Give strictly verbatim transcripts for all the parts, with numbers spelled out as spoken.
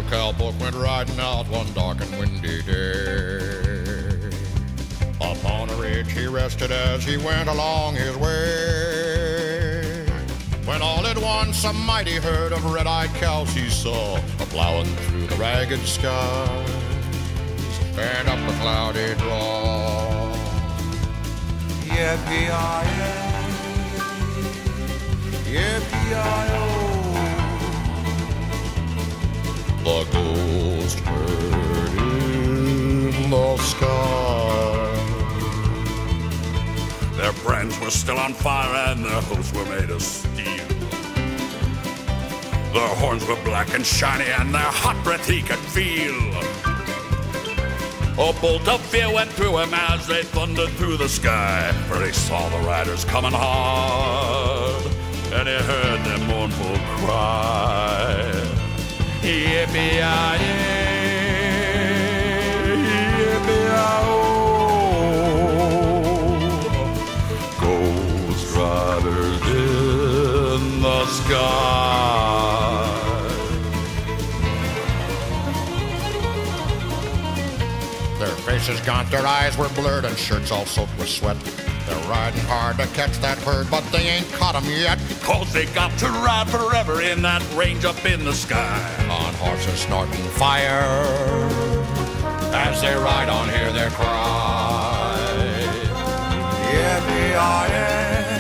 cowboy went riding out one dark and windy day. Upon a ridge he rested as he went along his way. When all at once a mighty herd of red-eyed cows he saw a-plowing through the ragged skies and up a cloudy draw. Yippee-yi-yay, yippee-yi-yo. The ghost herd in the sky. Their brands were still on fire and their hooves were made of steel. Their horns were black and shiny and their hot breath he could feel. A bolt of fear went through him as they thundered through the sky, for he saw the riders coming hard and he heard their mournful cry. Yippee-yi-yay, yippee-yi-oh. Ghost riders in the sky. Their faces gaunt, their eyes were blurred, and shirts all soaked with sweat. They're riding hard to catch that herd, but they ain't caught 'em yet. Cause they got to ride forever in that range up in the sky. On horses snorting fire, as they ride on, hear their cry. Yippee-yi-yay,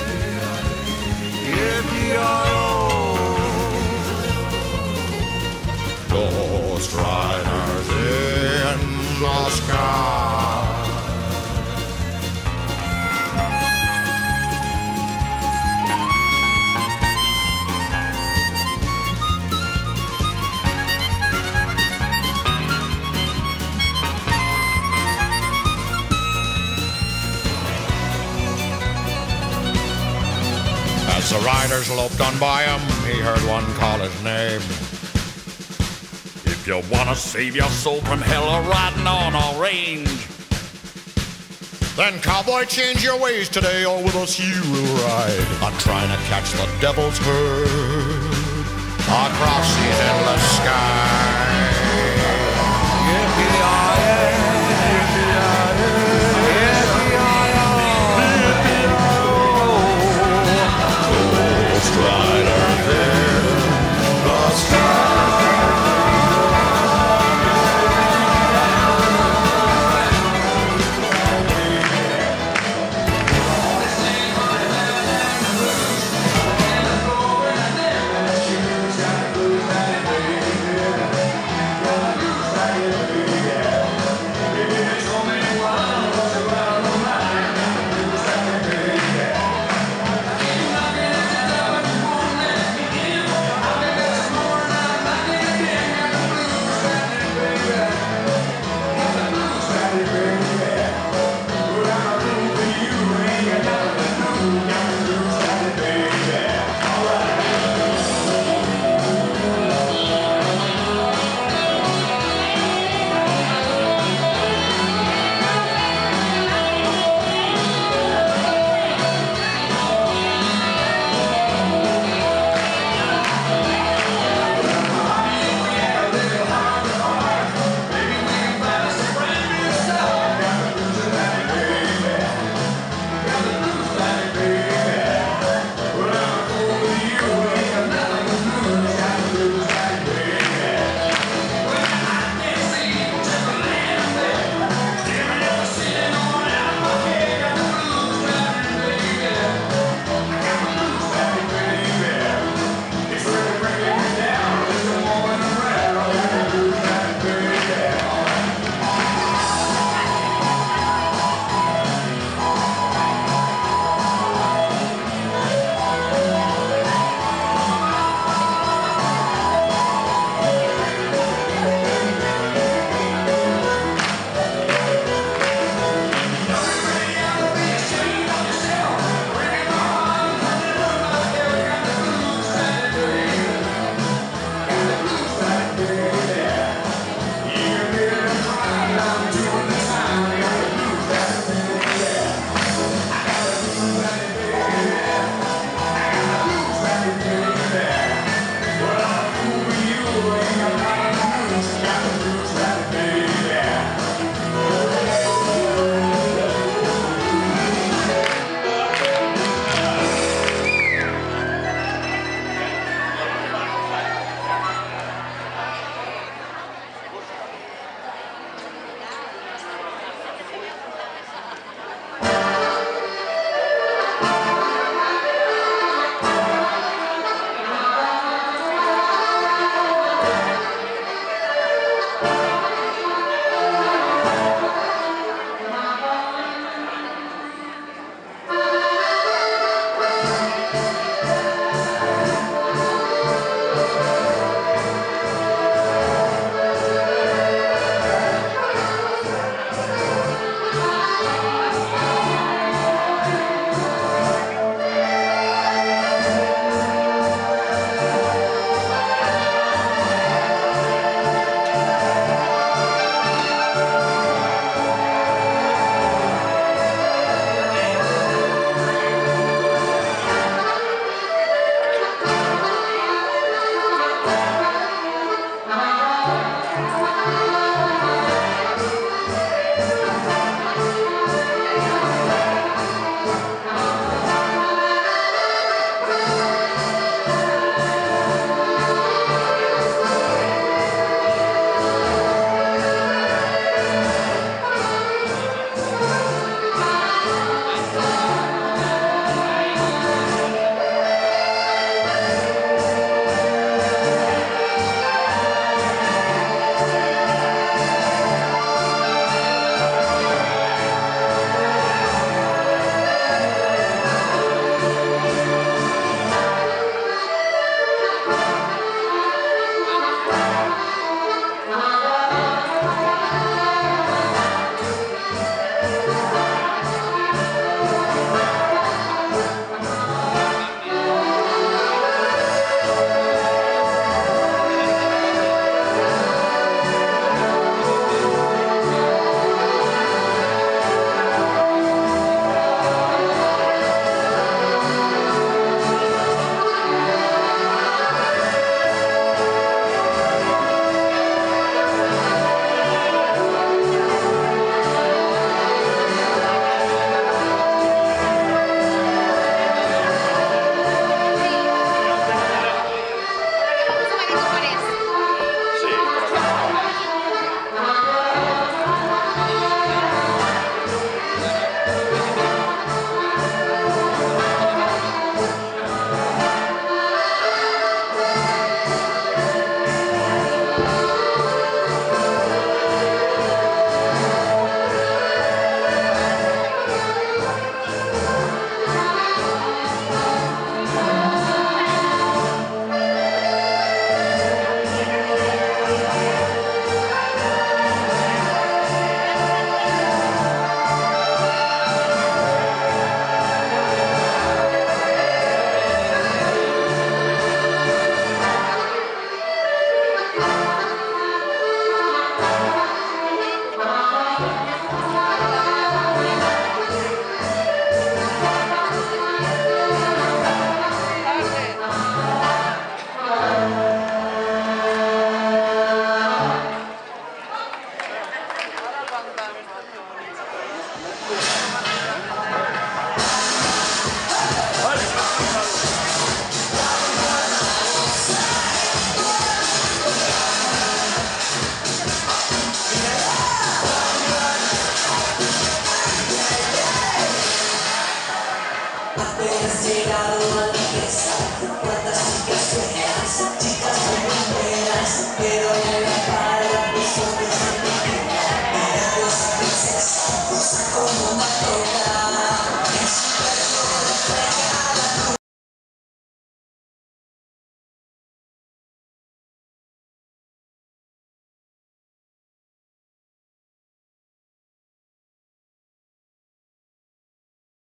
yippee-yi-oh. Ghost riders in the sky. As the riders loped on by him, he heard one call his name. If you wanna save your soul from hell or riding on a range, then cowboy, change your ways today, or with us you will ride. I'm trying to catch the devil's herd across the endless sky.